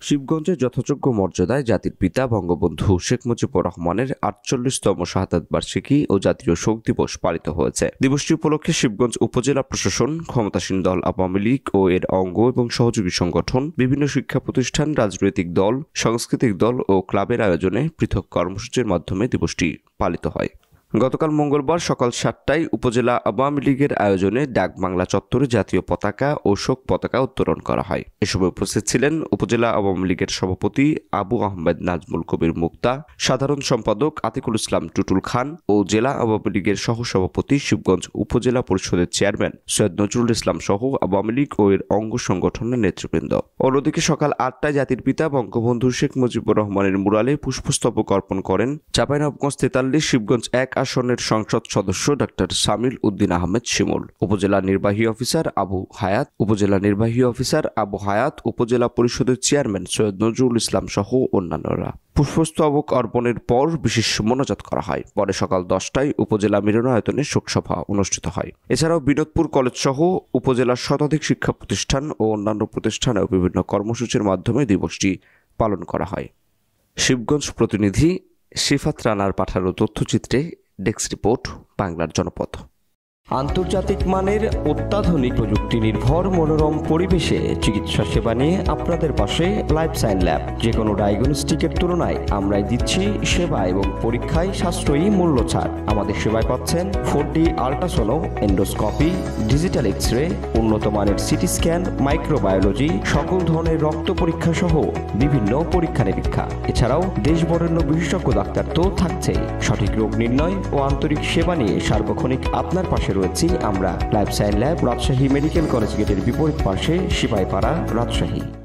শিবগঞ্জে যথাযোগ্য মর্যাদায় জাতির পিতা বঙ্গবন্ধু শেখ মুজিবুর রহমানের ৪৮তম শাহাদাত বার্ষিকী ও জাতীয় শোক দিবস পালিত হয়েছে। দিবসটি উপলক্ষে শিবগঞ্জ উপজেলা প্রশাসন, ক্ষমতাসীন দল আওয়ামী লীগ ও এর অঙ্গ এবং সহযোগী সংগঠন, বিভিন্ন শিক্ষা প্রতিষ্ঠান, রাজনৈতিক দল, সাংস্কৃতিক দল ও ক্লাবের আয়োজনে পৃথক কর্মসূচির মাধ্যমে দিবসটি পালিত হয়। গতকাল মঙ্গলবার সকাল ৭টায় উপজেলা আওয়ামী লীগের আয়োজনে ডাক বাংলা চত্বরে জাতীয় পতাকা ও শোক পতাকা উত্তোলন করা হয়। এ সময় উপস্থিত ছিলেন উপজেলা আওয়ামী লীগের সভাপতি আবু আহমেদ নাজমুল কবির মুক্তা, সাধারণ সম্পাদক আতিকুল ইসলাম টুটুল খান ও জেলা আওয়ামী লীগের সহসভাপতি শিবগঞ্জ উপজেলা পরিষদের চেয়ারম্যান সৈয়দ নজরুল ইসলাম সহ আওয়ামী লীগ ও এর অঙ্গ সংগঠনের নেতৃবৃন্দ। অন্যদিকে সকাল ৮টায় জাতির পিতা বঙ্গবন্ধু শেখ মুজিবুর রহমানের মুরালে পুষ্পস্তবক অর্পণ করেন চাঁপাইনবাবগঞ্জ ৪৩ শিবগঞ্জ ১ আসনের সংসদ সদস্য ডাক্তার সামিল উদ্দিন আহমেদ শিমুল, উপজেলা নির্বাহী অফিসার আবু হায়াত, উপজেলা পরিষদের চেয়ারম্যান সৈয়দ নজরুল ইসলাম সহ অন্যান্যরা। পুষ্পস্তবক অর্পণের পর বিশেষ মোনাজাত করা হয়। পরে সকাল ১০টায় উপজেলা মিলনায়তনে শোকসভা অনুষ্ঠিত হয়। এছাড়াও বিনোদপুর কলেজ সহ উপজেলার শতাধিক শিক্ষা প্রতিষ্ঠান ও অন্যান্য প্রতিষ্ঠানেও বিভিন্ন কর্মসূচির মাধ্যমে দিবসটি পালন করা হয়। শিবগঞ্জ প্রতিনিধি সিফাত রানার পাঠানো তথ্যচিত্রে ডেস্ক রিপোর্ট, বাংলার জনপদ। আন্তর্জাতিক মানের অত্যাধুনিক প্রযুক্তি নির্ভর মনোরম পরিবেশে চিকিৎসা সেবা নিয়ে আপনাদের পাশে লাইফসাইন ল্যাব। যে কোনো ডায়াগনস্টিকের তুলনায় আমরাই দিচ্ছি সেবা এবং পরীক্ষায় সাশ্রয়ী মূল্য ছাড়। আমাদের সেবায় পাচ্ছেন 4D আল্ট্রাসোনো, এন্ডোস্কপি, ডিজিটাল এক্স-রে, উন্নত মানের সিটি স্ক্যান, মাইক্রোবায়োলজি, সকল ধরনের রক্ত পরীক্ষা সহ বিভিন্ন পরীক্ষা নিরীক্ষা। এছাড়াও দেশ বরেণ্য বিশেষজ্ঞ ডাক্তার তো থাকছেই। সঠিক রোগ নির্ণয় ও আন্তরিক সেবা নিয়ে সার্বক্ষণিক আপনার পাশে রয়েছি আমরা। Lifesign lab, Rajshahi medical college গেটের বিপরীত পাশে, সিপাহীপাড়া, রাজশাহী।